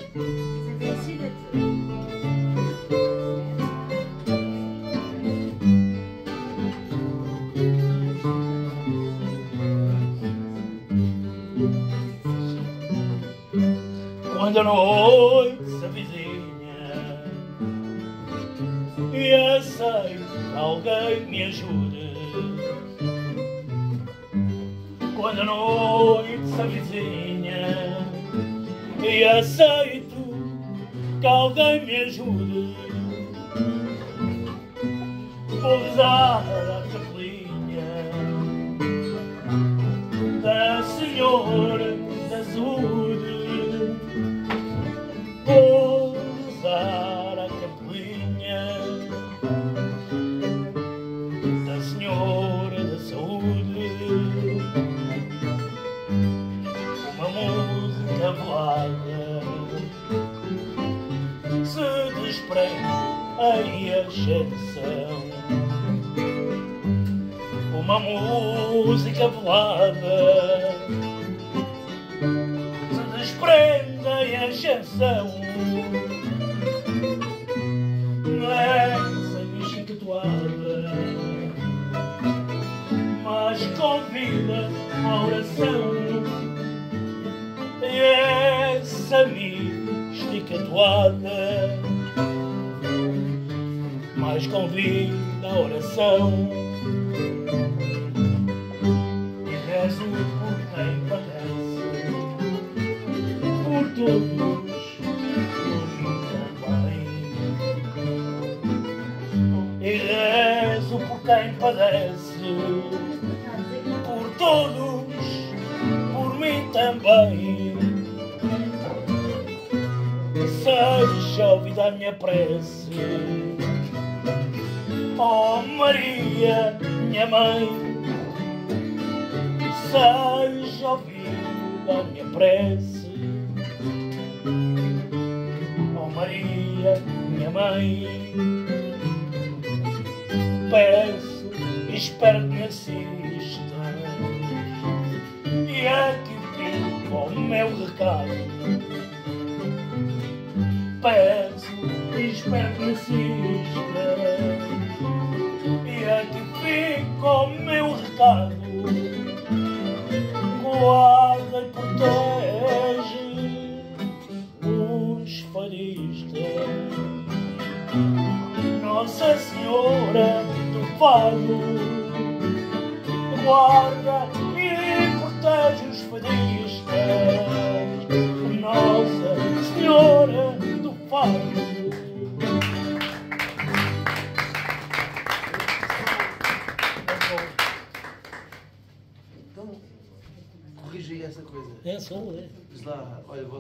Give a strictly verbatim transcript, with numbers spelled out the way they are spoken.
Quando a noite se avizinha e aceito que alguém me ajude, quando a noite se avizinha e aceito que alguém me ajude, vou rezar a capelinha da Senhora da Saúde. Vou rezar a capelinha da Senhora da Saúde, uma música velada se desprende em ascensão, uma música velada se desprende em ascensão. Essa mística toada, mas convida à oração. Essa mística toada, mas convida à oração. E rezo por quem padece, por todos, por mim também. E rezo por quem padece, por todos, por mim também. Seja ouvida a minha prece, ó Maria, minha mãe. Seja ouvida a minha prece, ó Maria, minha mãe. Peço e espero que me assistas, e aqui fica o meu recado. Peço e espero que me assistas, e aqui fica o meu recado. Guarda e protege os fadistas, Nossa Senhora do Fado. Guarda e protege os fadistas, Nossa Senhora do Fado. Então, corrija aí essa coisa. É só, é. Diz lá, olha, vou